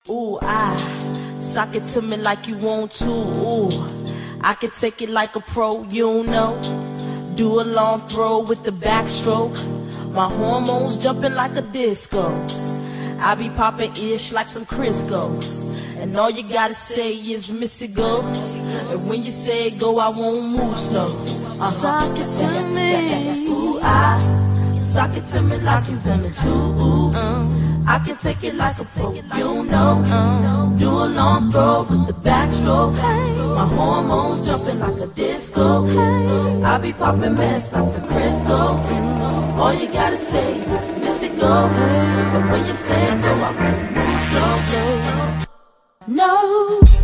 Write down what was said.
Ooh, sock it to me like you want to. Ooh, I can take it like a pro, you know. Do a long throw with the backstroke. My hormones jumping like a disco. I be popping ish like some Crisco. And all you gotta say is Missy go. And when you say go, I won't move slow. Sock it to me. Ooh, sock it to me like you tell me to. Ooh, I can take it like a pro, you know. Do a long throw with the backstroke. My hormones jumping like a disco. I be popping mess like some Crisco. All you gotta say is Missy go. But when you say go, I won't move slow. No.